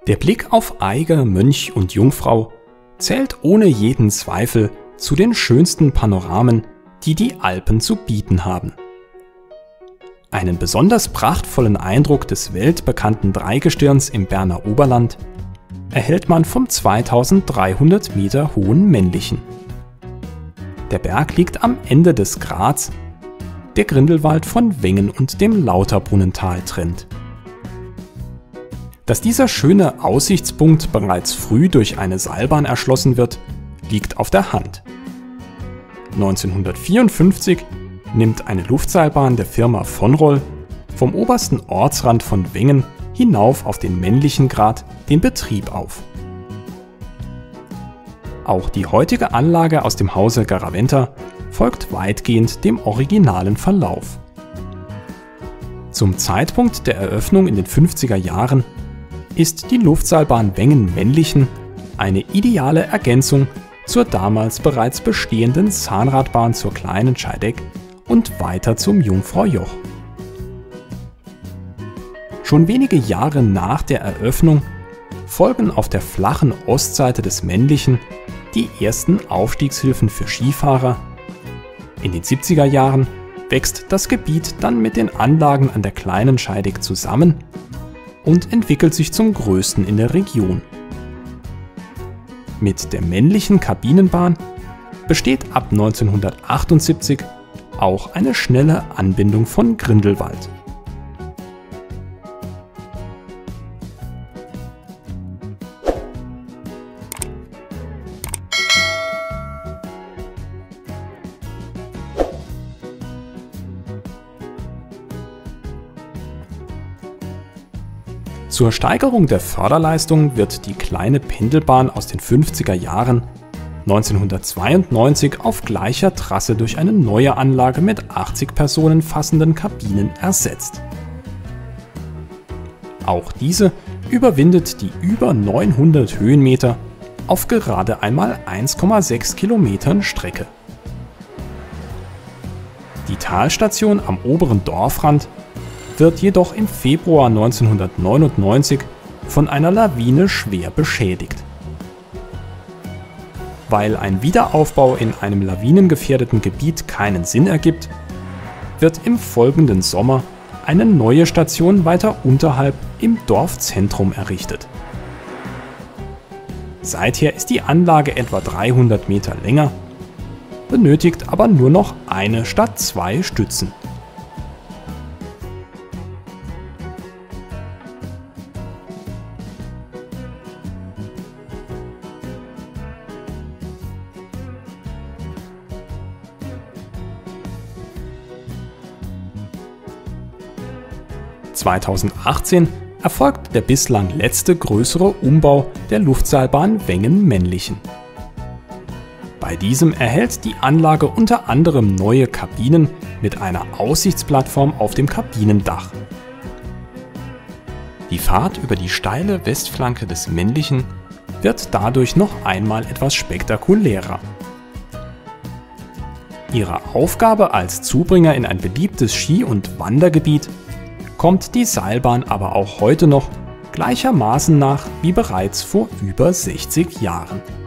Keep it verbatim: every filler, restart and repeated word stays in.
Der Blick auf Eiger, Mönch und Jungfrau zählt ohne jeden Zweifel zu den schönsten Panoramen, die die Alpen zu bieten haben. Einen besonders prachtvollen Eindruck des weltbekannten Dreigestirns im Berner Oberland erhält man vom zweitausenddreihundert Meter hohen Männlichen. Der Berg liegt am Ende des Grats, der Grindelwald von Wengen und dem Lauterbrunnental trennt. Dass dieser schöne Aussichtspunkt bereits früh durch eine Seilbahn erschlossen wird, liegt auf der Hand. neunzehnhundertvierundfünfzig nimmt eine Luftseilbahn der Firma von Roll vom obersten Ortsrand von Wengen hinauf auf den männlichen Grat den Betrieb auf. Auch die heutige Anlage aus dem Hause Garaventa folgt weitgehend dem originalen Verlauf. Zum Zeitpunkt der Eröffnung in den fünfziger Jahren ist die Luftseilbahn Wengen-Männlichen eine ideale Ergänzung zur damals bereits bestehenden Zahnradbahn zur Kleinen Scheideck und weiter zum Jungfraujoch. Schon wenige Jahre nach der Eröffnung folgen auf der flachen Ostseite des Männlichen die ersten Aufstiegshilfen für Skifahrer. In den siebziger Jahren wächst das Gebiet dann mit den Anlagen an der Kleinen Scheideck zusammen und entwickelt sich zum größten in der Region. Mit der männlichen Kabinenbahn besteht ab neunzehnhundertachtundsiebzig auch eine schnelle Anbindung von Grindelwald. Zur Steigerung der Förderleistung wird die kleine Pendelbahn aus den fünfziger Jahren neunzehnhundertzweiundneunzig auf gleicher Trasse durch eine neue Anlage mit achtzig Personen fassenden Kabinen ersetzt. Auch diese überwindet die über neunhundert Höhenmeter auf gerade einmal eins Komma sechs Kilometern Strecke. Die Talstation am oberen Dorfrand wird jedoch im Februar neunzehnhundertneunundneunzig von einer Lawine schwer beschädigt. Weil ein Wiederaufbau in einem lawinengefährdeten Gebiet keinen Sinn ergibt, wird im folgenden Sommer eine neue Station weiter unterhalb im Dorfzentrum errichtet. Seither ist die Anlage etwa dreihundert Meter länger, benötigt aber nur noch eine statt zwei Stützen. zweitausendachtzehn erfolgt der bislang letzte größere Umbau der Luftseilbahn Wengen-Männlichen. Bei diesem erhält die Anlage unter anderem neue Kabinen mit einer Aussichtsplattform auf dem Kabinendach. Die Fahrt über die steile Westflanke des Männlichen wird dadurch noch einmal etwas spektakulärer. Ihrer Aufgabe als Zubringer in ein beliebtes Ski- und Wandergebiet kommt die Seilbahn aber auch heute noch gleichermaßen nach wie bereits vor über sechzig Jahren.